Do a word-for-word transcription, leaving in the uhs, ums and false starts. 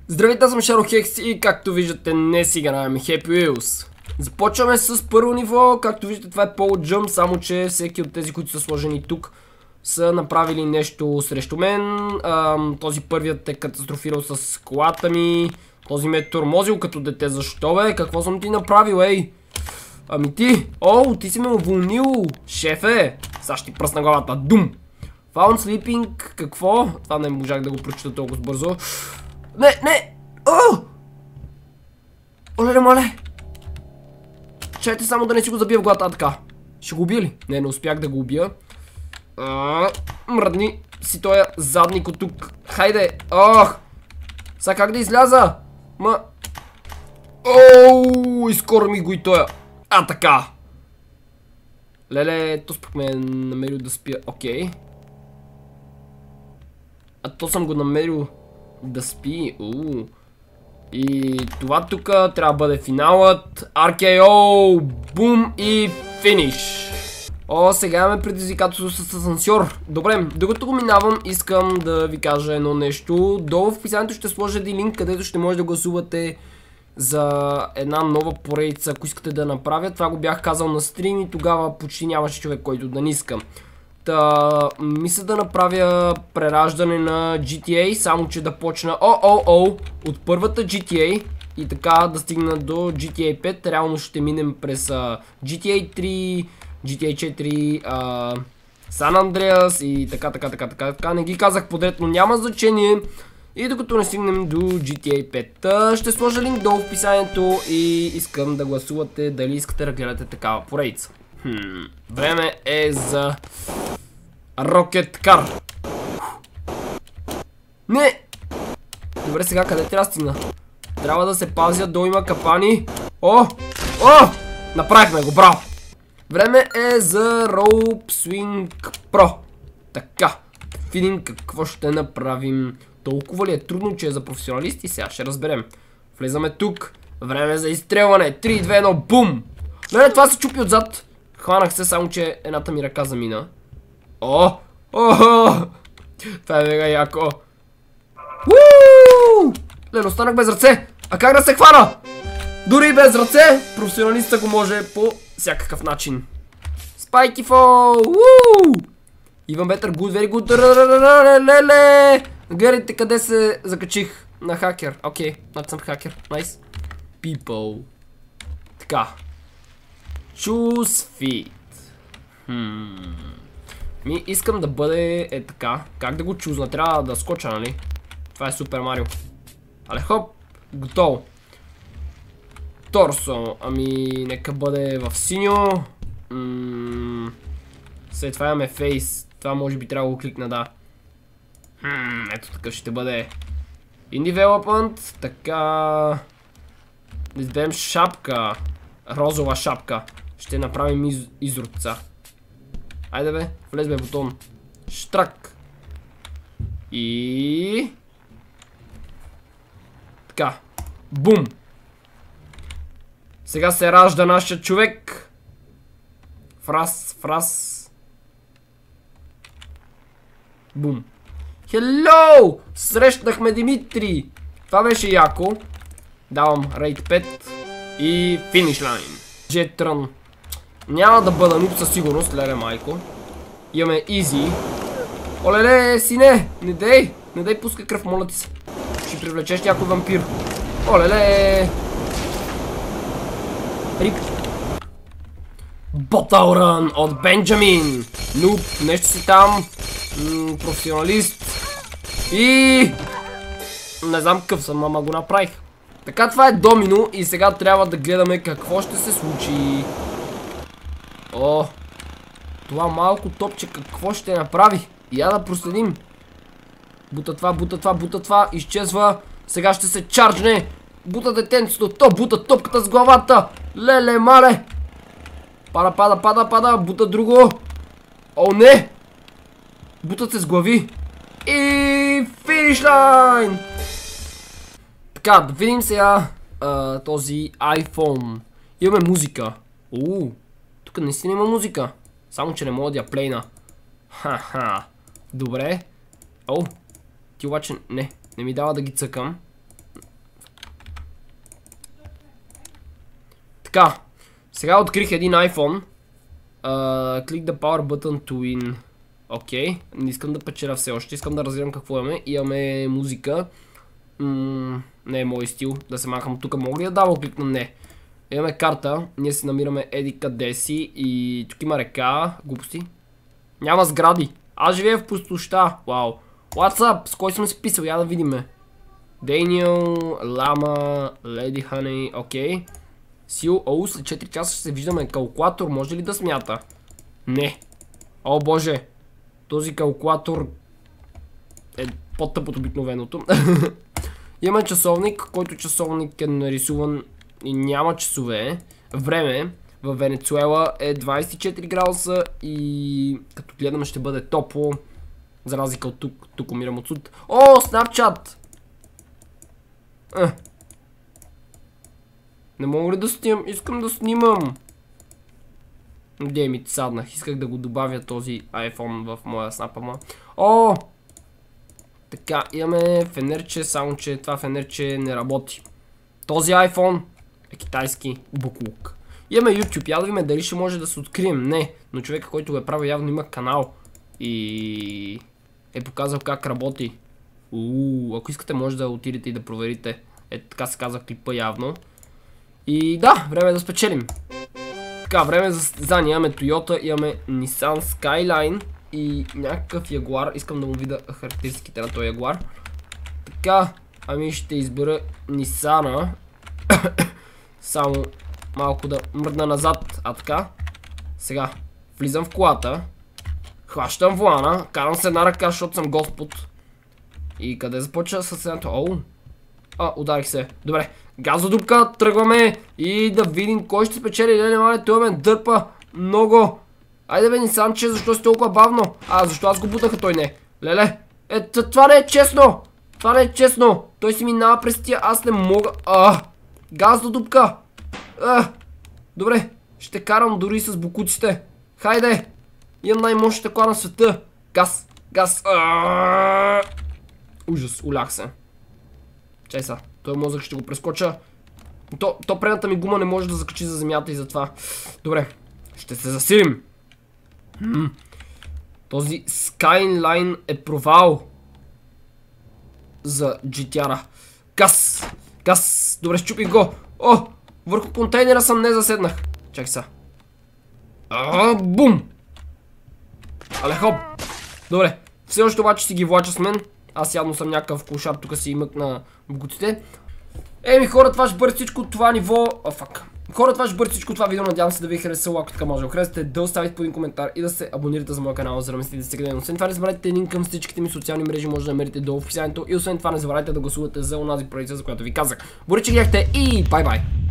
Здравейте, аз съм Шарохекс и както виждате днес играем Happy Wheels. Започваме с първо ниво, както виждате това е Pole Jump, само че всеки от тези, които са сложени тук, са направили нещо срещу мен. Ам, този първият е катастрофирал с колата ми, този ме е тормозил като дете. Защо бе? Какво съм ти направил, ей? Ами ти, о, ти си ме уволнил, шефе. Сега ще ти пръсна главата, дум. Found sleeping, какво? Това не можах да го прочита толкова бързо. Не, не! О! Оле, моле! Чайте само да не си го забия в главата, така. Ще го убия ли? Не, не успях да го убия. А, мръдни си тоя задник от тук. Хайде! Ох! Сега как да изляза? Ма... Оу! Изкора ми го и тоя. А, така! Леле, то спък ме е намерил да спя. Окей. А то съм го намерил да спи. Уу. И това тук трябва да бъде финалът. Ар Кей О! Бум и финиш. О, сега имаме предизвикателство с асансьор. Добре, докато го минавам, искам да ви кажа едно нещо. Долу в описанието ще сложа един линк, където ще може да гласувате за една нова поредица, ако искате да направя. Това го бях казал на стрим и тогава почти нямаше човек, който да не иска. Та, мисля да направя прераждане на Джи Ти Ей, само че да почна о о о от първата Джи Ти Ей и така да стигна до Джи Ти Ей пет. Реално ще минем през а, Джи Ти Ей три, Джи Ти Ей четири, а, Сан Андреас и така, така, така, така, така. Не ги казах подред, но няма значение. И докато не стигнем до Джи Ти Ей пет, ще сложа линк долу в описанието и искам да гласувате дали искате да гледате такава поредица. Хм, време е за Rocket Car. Не! Добре, сега къде трябва да стигна? Трябва да се пазя, долу има капани. О! О! Направихме го, браво! Време е за Rope Swing Pro. Така, видим какво ще направим. Толкова ли е трудно, че е за професионалисти? Сега ще разберем. Влизаме тук. Време за изстрелване. три, две, едно, бум! Леле, това се чупи отзад. Хванах се, само че едната ми ръка замина. О! Охо! Това е мега яко. Уу! Леле, останах без ръце. А как да се хвана? Дори без ръце, професионалиста го може по всякакъв начин. Спайки фол! Уу! Even better, good, very good. Леле! Гледайте къде се закачих. На хакер. Окей, значи съм хакер. Найс. People. Така. Choose feet. Hmm. Ми искам да бъде е така. Как да го чузна? Трябва да скоча, нали? Това е Супер Марио. Але хоп, готово. Торсо. Ами, нека бъде в синьо. М След това имаме фейс. Това може би трябва да го кликна, да. Хм, ето такъв ще бъде. In Development. Така. Да издадем шапка. Розова шапка. Ще направим из изродца. Айде бе, влез бе бутон. Штрак. И... Така. Бум. Сега се ражда нашия човек. Фраз, фраз. Бум. Хеллоу! Срещнахме Димитри. Това беше яко. Давам рейт пет. И финиш лайн. Джетрън. Няма да бъда нуб със сигурност, леле майко. Имаме изи. Олеле, сине! Не дей! Не дей пускай кръв, моля ти се. Ще привлечеш някой вампир. Олеле! Рип. Ботълрън от Бенджамин. Нуб, нещо си там. М професионалист. И... Не знам какъв съм, ама го направих. Така, това е домино и сега трябва да гледаме какво ще се случи. О, това малко топче какво ще направи? Я да проследим. Бута това, бута това, бута това, изчезва. Сега ще се чарджне. Бута детенцето, то бута топката с главата. Леле, мале. Пада, пада, пада, пада, бута друго. О, не. Бутат се с глави. И финиш лайн. Така, да видим сега а, този iPhone. Имаме музика. Уу. Тук наистина има музика. Само че не мога да я плейна. Ха-ха. Добре. О. Ти обаче не. Не ми дава да ги цъкам. Така, сега открих един iPhone. Uh, click the power button to win. Окей, okay. Не искам да печеля все още, искам да разбирам какво имаме. Имаме музика. М не е мой стил, да се махам тук. Мога ли да дабл кликна? Не. Имаме карта, ние се намираме еди къде си и тук има река, глупости. Няма сгради, аз живея в пустоща, вау. What's up, с кой съм се писал, я да видиме. Дейниел, Лама, Леди Хани, окей. Сил, оу, след четири часа ще се виждаме. Калкулатор, може ли да смята? Не. О боже, този калкулатор е по-тъп от обикновеното. Имаме часовник, който часовник е нарисуван и няма часове. Време в Венецуела е двайсет и четири градуса и като гледаме ще бъде топло. За разлика от тук, тук умирам от суд. О, Snapchat! Е. Не мога ли да снимам? Искам да снимам. Де ми саднах, исках да го добавя този iPhone в моя снапама. О! Така, имаме фенерче, само че това фенерче не работи. Този iPhone е китайски буклук. Имаме YouTube, я да видим дали ще може да се открием. Не, но човека, който го е правил, явно има канал. И е показал как работи. Ууу, ако искате може да отидете и да проверите. Ето така се казва клипа явно. И да, време е да спечелим. Така, време за състезание. Имаме Toyota, имаме Nissan Skyline и някакъв Jaguar. Искам да му видя характеристиките на този Jaguar. Така, ами ще избера Nissan-а. Само малко да мръдна назад. А така. Сега, влизам в колата. Хващам волана. Карам с една ръка, защото съм Господ. И къде започва състезанието? Оу. А, ударих се. Добре. Газодупка, тръгваме и да видим кой ще спечели. Леле, мале, той ме дърпа много. Айде бе, Нисанче, защо си толкова бавно? А, защо аз го бутаха, той не. Леле, е, това не е честно. Това не е честно. Той си минава през тия, аз не мога. А, газодупка. А, добре, ще карам дори с бокуците. Хайде. Имам най-мощната кола на света. Газ, газ. А, ужас, улях се. Чай са. Той мозък ще го прескоча. То, то предната ми гума не може да закачи за земята и затова. Добре. Ще се засилим. Хм. Този Skyline е провал. За джи ти ар-а. Газ! Газ! Добре, щупих го. О! Върху контейнера съм не заседнах. Чакай са. А, бум! Але хоп! Добре. Все още обаче си ги влача с мен. Аз явно съм някакъв клошар, тук си мъкна богутите. Еми хора, това ще бъде всичко от това ниво. А, фак. Хора, това ще бъде всичко от това видео. Надявам се да ви е харесало. Ако така може да харесате, да оставите по един коментар и да се абонирате за моя канал, за да ме следите всеки ден. Освен това не забравяйте линк към всичките ми социални мрежи, може да намерите долу в описанието. И освен това не забравяйте да гласувате за онази проекция, за която ви казах. Благодаря, че гледахте и бай-бай!